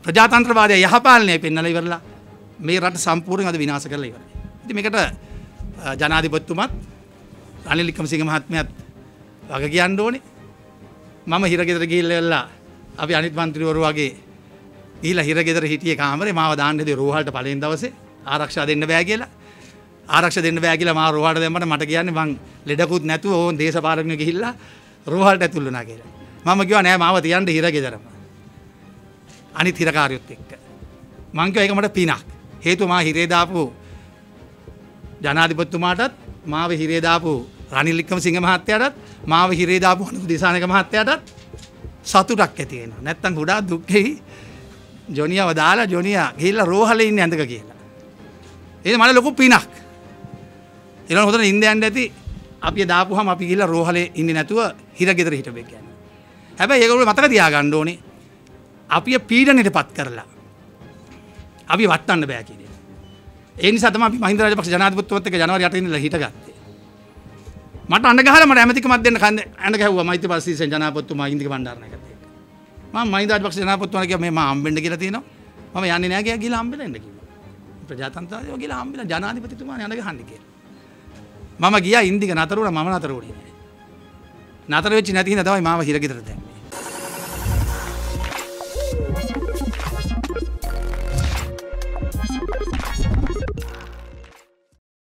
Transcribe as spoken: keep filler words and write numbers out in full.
ප්‍රජාතන්ත්‍රවාදය යහපාලනය පෙන්වලා ඉවරලා මේ රට සම්පූර්ණයෙන් අද විනාශ කරලා ඉවරයි. ඉතින් මේකට ජනාධිපතිතුමත් රනිල් වික්‍රමසිංහ මහත්මයාත් වග කියන්න ඕනේ. මම හිරගෙදර ගිහිල්ලා අපි අනිත් മന്ത്രിවරු වගේ ගිහිල්ලා හිරගෙදර හිටියේ කාමරේ මාව දාන්න හදේ රෝහලට පළවෙනි දවසේ ආරක්ෂා දෙන්න බෑ කියලා. ආරක්ෂා දෙන්න බෑ කියලා මාව රෝහලට දැම්මට මට කියන්නේ මං ලෙඩකුත් නැතුව ඕන් දේශපාලනඥයෝ ගිහිල්ලා රෝහලට ඇතුල් වුණා කියලා. මම කිව්වා නෑ මාව තියන්න හිරගෙදරම. අනිත් හිරකාරයොත් එක්ක. මං කිව්වා ඒක මට පිනක්. හේතුව මා හිරේ දාපු ජනාධිපතිතුමාටත් මාව හිරේ දාපු රනිල් වික්‍රමසිංහ මහත්තයාටත් මාව හිරේ දාපු අනුර දිසානායක මහත්තයාටත් සතුටක් ඇති වෙනවා. නැත්තම් ගොඩාක් දුක්ඛෙයි ජොනියාව දාලා ජොනියා ගිහිල්ලා රෝහලේ ඉන්නේ ඇඳක කියලා. ඒක මට ලොකු පිනක්. ඊළඟ හොඳට නිින්ද යන්න ඇති අපි දාපුවාම අපි ගිහිල්ලා රෝහලේ ඉන්නේ නැතුව හිරගෙදර හිටපෙ කියන්නේ. හැබැයි ඒගොල්ලෝ මතක තියාගන්න ඕනේ අපිය පීඩනයටපත් කරලා අපි වටන්න බෑ කියන එක. ඒ නිසා තමයි අපි මහින්ද රාජපක්ෂ ජනාධිපතිතුමත් එක්ක ජනවාරි අටේ ඉඳලා හිටගත්තේ. මට අඬ ගහලා මට ඇමතිකමක් දෙන්න කන්ද ඇඬ ගැහුවා මෛත්‍රීපාල සිරිසේන ජනාධිපතිතුමා ඉන්දික බණ්ඩාරනායකත් එක්ක. මම මහින්ද රාජපක්ෂ ජනාධිපතිතුමාට කිව්වා මේ මම හම්බෙන්න කියලා තියෙනවා. මම යන්නේ නැහැ කියලා ගිහලා හම්බෙලා එන්න කිව්වා. ප්‍රජාතන්ත්‍රවාදීව ගිහලා හම්බෙලා ජනාධිපතිතුමානේ අඬ ගහන්නේ කියලා. මම ගියා ඉන්දික නතර වුණා මම නතර වුණේ නැහැ. නතර වෙච්ච නැති හින්දා තමයි මාව හිරගෙදර දැම්මේ.